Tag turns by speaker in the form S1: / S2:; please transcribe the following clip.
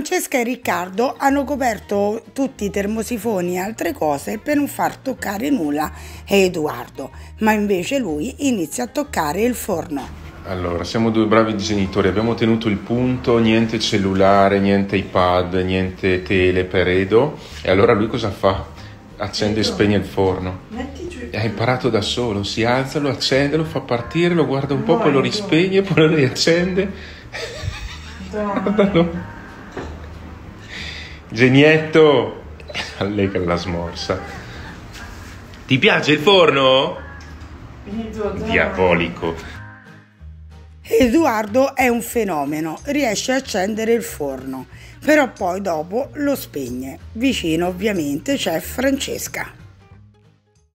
S1: Francesca e Riccardo hanno coperto tutti i termosifoni e altre cose per non far toccare nulla a Edoardo, ma invece lui inizia a toccare il forno.
S2: Allora, siamo due bravi genitori, abbiamo tenuto il punto, niente cellulare, niente iPad, niente tele per Edo, e allora lui cosa fa? Accende e spegne il forno. Ha imparato da solo, si alza, lo accende, lo fa partire, lo guarda un po', poi lo rispegne, poi lo riaccende. Guardalo. Genietto! Allega la smorza. Ti piace il forno? Diabolico.
S1: Edoardo è un fenomeno, riesce a accendere il forno, però poi dopo lo spegne. Vicino ovviamente c'è Francesca.